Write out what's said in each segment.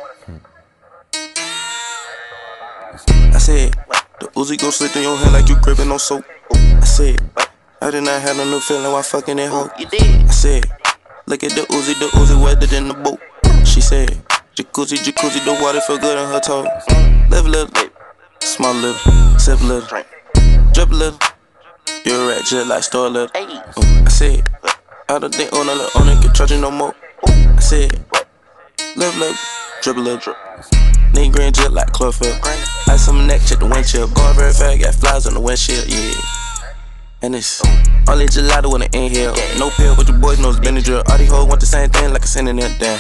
I said, the Uzi gon' slip in your hand like you gripping on soap. I said, I did not have no new feeling while fucking that hoe. I said, look at the Uzi wetter than the boat. She said, jacuzzi, the water feel good on her toe. Live a little, small little, sip a little, drip a little. You're a rat just like store a little. I said, I don't think on it can trust you no more. I said, live a little, drip a little. Nigga green jet like chlorophyll. Ice on my neck, check the windshield. Going very fast, got flies on the windshield, yeah. And it's only gelato when I inhale. No pill, but your boys know it's Benadryl. All these hoes want the same thing like a synonym, damn.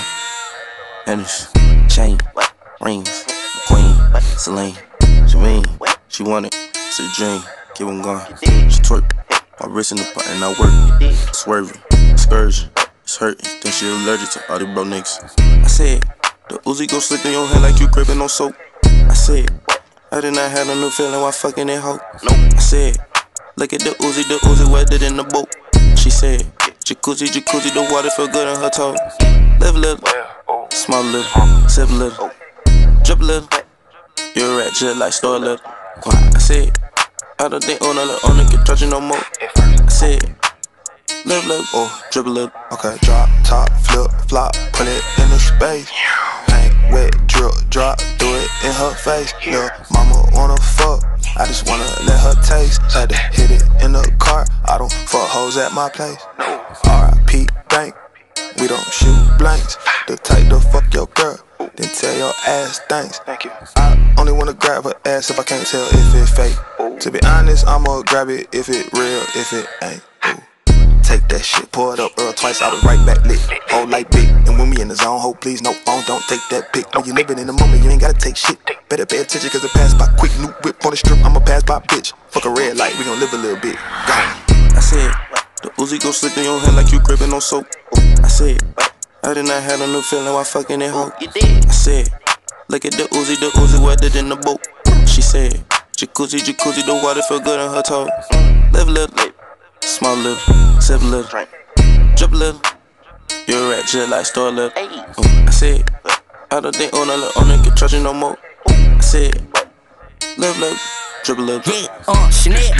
And it's chain, rings, queen, Celine, Jermaine. She want it, it's a dream. Keep on going, she twerk. My wrist in the pot and I work. Swerving, excursion, it's hurting. Think she allergic to all these bro niggas. I said, the Uzi gon' slip in your hand like you gripping on soap. I said, I did not have no new feeling while fucking that hoe. I said, look at the Uzi wetter than the boat. She said, jacuzzi, the water feel good on her toe. Live a little, small a little, sip a little, drip a little. You're a rat just like store a little. I said, I don't think on it can trust you no more. I said, live a little, drip a little. Okay, drop, top, flip, flop, put it in the space. Ain't wet, drip, drop, do it in her face. Lil' mama wanna fuck, I just wanna let her taste. Had to hit it in the car, I don't fuck hoes at my place. R.I.P. Bank, we don't shoot blanks. The type to fuck your girl, then tell your ass thanks. Thank you. I only wanna grab her ass if I can't tell if it fake. To be honest, I'ma grab it if it real, if it ain't. Take that shit, pour it up, Earl twice, I was right back lit. Hold like big, and when we in the zone, hold please, no phone, don't take that pic. When you living in the moment, you ain't gotta take shit. Better pay attention, cause it pass by quick. New whip on the strip, I'ma pass by bitch. Fuck a red light, we gon' live a little bit. Gone. I said, the Uzi gon' slip in your hand like you gripping on soap. I said, I did not have no new feeling while fucking that hoe. I said, look at the Uzi wetter than the boat. She said, jacuzzi, the water feel good on her toe. Live a little, small a little, sip a little, drip a little. You're a rat just like store a little. I said, I don't think on it can trust you no more. I said, live a little, drip a little. Yeah, Chanel.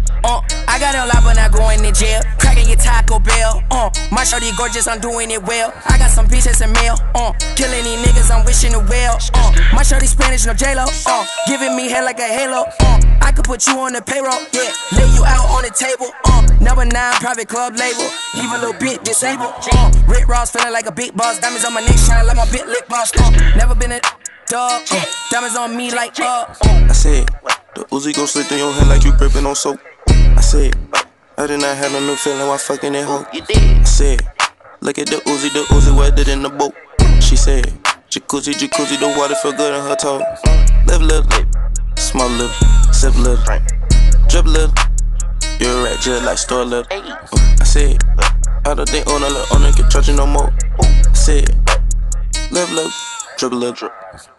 I got a lot but not going to jail. Cracking your Taco Bell. My shorty gorgeous, I'm doing it well. I got some pieces in mail. Killing these niggas, I'm wishing it well. My shorty Spanish, no J-Lo. Giving me head like a halo. I could put you on the payroll, yeah. Lay you out on the table. Number 9 private club label. Leave a little bit disabled. Rick Ross feeling like a big boss. Diamonds on my neck shine like my bit lip gloss. Never been a dog. Diamonds on me like I said, the Uzi gon' slip in your hand like you gripping on soap. I said, I did not have no new feeling while fucking that hoe. I said, look at the Uzi wetter than the boat. She said, jacuzzi, the water feel good on her toe. Live a little, small a little, sip a little, drip a little. You're a rat just like store a little. I said, I don't think on it can trust you no more. I said, live a little, drip a little.